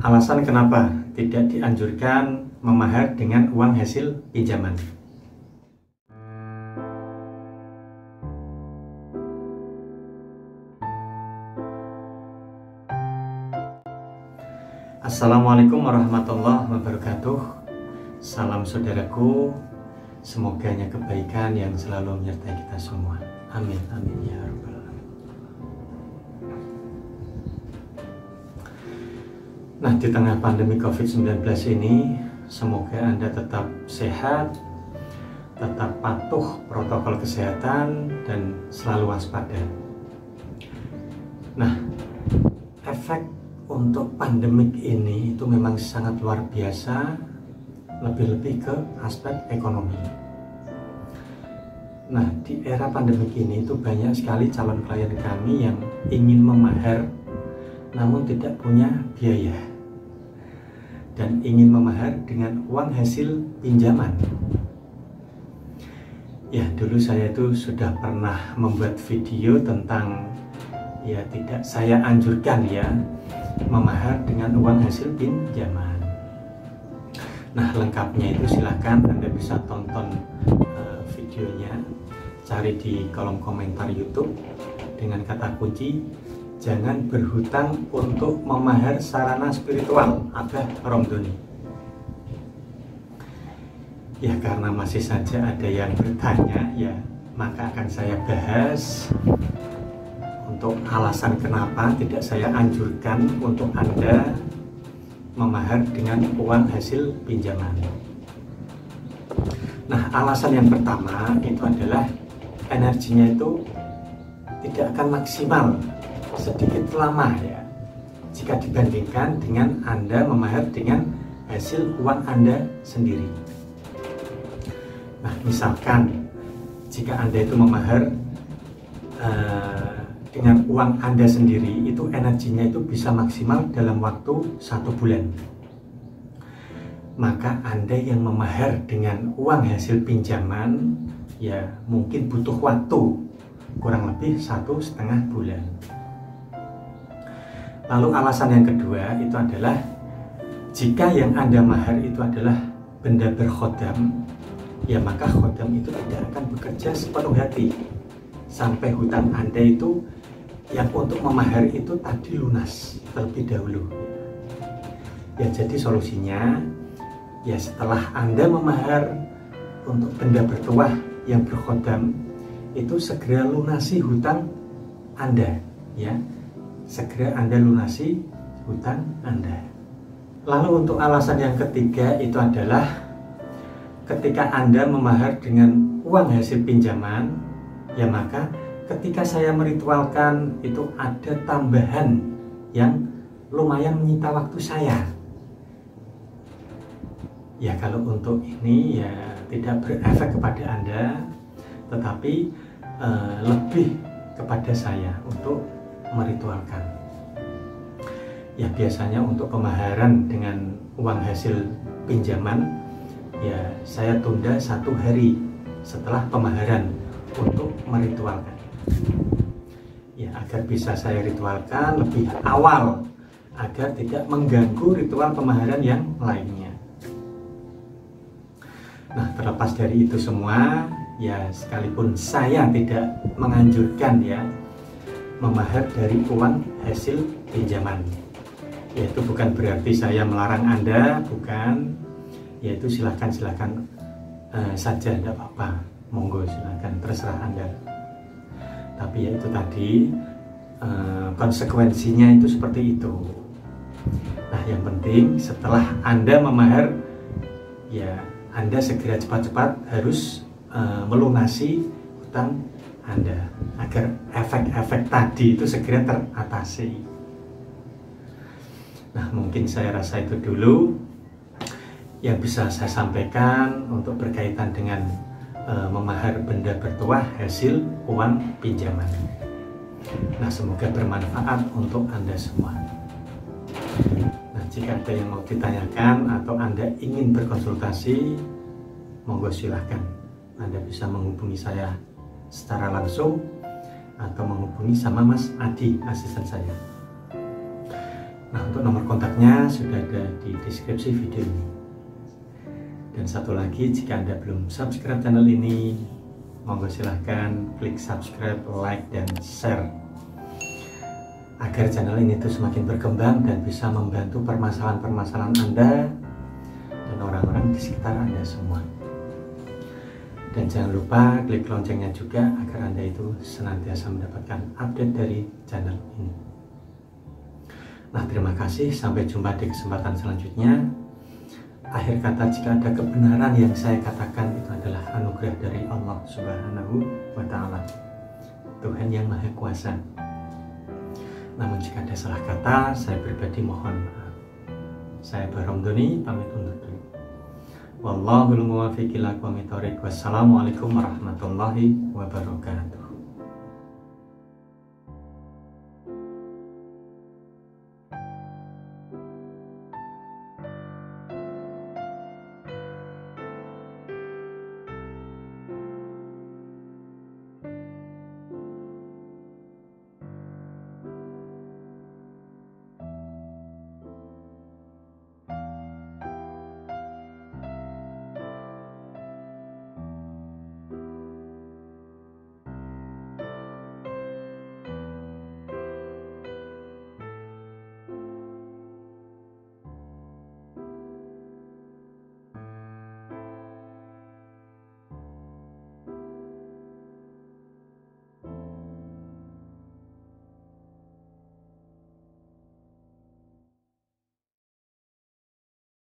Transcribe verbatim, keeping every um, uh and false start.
Alasan kenapa tidak dianjurkan memahar dengan uang hasil pinjaman. Assalamualaikum warahmatullahi wabarakatuh. Salam saudaraku, semoganya kebaikan yang selalu menyertai kita semua. Amin, amin ya rabbal alamin. Nah, di tengah pandemi covid sembilan belas ini, semoga Anda tetap sehat, tetap patuh protokol kesehatan, dan selalu waspada. Nah, efek untuk pandemik ini itu memang sangat luar biasa, lebih-lebih ke aspek ekonomi. Nah, di era pandemik ini itu banyak sekali calon klien kami yang ingin memahar namun tidak punya biaya dan ingin memahar dengan uang hasil pinjaman. Ya, dulu saya itu sudah pernah membuat video tentang, ya tidak saya anjurkan ya, memahar dengan uang hasil pinjaman. Nah, lengkapnya itu silahkan Anda bisa tonton uh, videonya, cari di kolom komentar YouTube dengan kata kunci jangan berhutang untuk memahar sarana spiritual Abah Romdoni. Ya, karena masih saja ada yang bertanya, ya maka akan saya bahas untuk alasan kenapa tidak saya anjurkan untuk Anda memahar dengan uang hasil pinjaman. Nah, alasan yang pertama itu adalah energinya itu tidak akan maksimal, sedikit lama ya, jika dibandingkan dengan Anda memahar dengan hasil uang Anda sendiri. Nah, misalkan jika Anda itu memahar uh, dengan uang Anda sendiri, itu energinya itu bisa maksimal dalam waktu satu bulan. Maka Anda yang memahar dengan uang hasil pinjaman, ya mungkin butuh waktu kurang lebih satu setengah bulan. Lalu alasan yang kedua itu adalah jika yang Anda mahar itu adalah benda berkhodam, ya maka khodam itu tidak akan bekerja sepenuh hati sampai hutang Anda itu yang untuk memahar itu tadi lunas terlebih dahulu. Ya, jadi solusinya ya setelah Anda memahar untuk benda bertuah yang berkhodam, itu segera lunasi hutang Anda ya. Segera Anda lunasi hutang Anda. Lalu untuk alasan yang ketiga itu adalah ketika Anda memahar dengan uang hasil pinjaman, ya maka ketika saya meritualkan itu ada tambahan yang lumayan menyita waktu saya. Ya, kalau untuk ini ya tidak berefek kepada Anda, tetapi eh, lebih kepada saya untuk meritualkan. Ya, biasanya untuk pemaharan dengan uang hasil pinjaman, ya saya tunda satu hari setelah pemaharan untuk meritualkan. Ya, agar bisa saya ritualkan lebih awal agar tidak mengganggu ritual pemaharan yang lainnya. Nah, terlepas dari itu semua, ya sekalipun saya tidak menganjurkan ya memahar dari uang hasil pinjaman, yaitu bukan berarti saya melarang Anda, bukan. Yaitu silahkan silahkan uh, saja, tidak apa-apa, monggo silahkan, terserah Anda. Tapi ya itu tadi uh, konsekuensinya itu seperti itu. Nah, yang penting setelah Anda memahar, ya Anda segera cepat-cepat harus uh, melunasi hutang Anda agar efek-efek tadi itu segera teratasi. Nah, mungkin saya rasa itu dulu yang bisa saya sampaikan untuk berkaitan dengan uh, memahar benda bertuah hasil uang pinjaman. Nah, semoga bermanfaat untuk Anda semua. Nah, jika ada yang mau ditanyakan atau Anda ingin berkonsultasi, monggo silahkan. Anda bisa menghubungi saya secara langsung atau menghubungi sama Mas Adi, asisten saya. Nah, untuk nomor kontaknya sudah ada di deskripsi video ini. Dan satu lagi, jika Anda belum subscribe channel ini, monggo silahkan klik subscribe, like, dan share agar channel ini tuh semakin berkembang dan bisa membantu permasalahan-permasalahan Anda dan orang-orang di sekitar Anda semua. Dan jangan lupa klik loncengnya juga agar Anda itu senantiasa mendapatkan update dari channel ini. Nah, terima kasih, sampai jumpa di kesempatan selanjutnya. Akhir kata, jika ada kebenaran yang saya katakan itu adalah anugerah dari Allah Subhanahu wa Ta'ala, Tuhan yang Maha Kuasa. Namun jika ada salah kata, saya pribadi mohon maaf. Saya Bahromdoni, pamit undur diri. Wallahul muwaffiq ila aqwamit thoriq. Wassalamualaikum warahmatullahi wabarakatuh.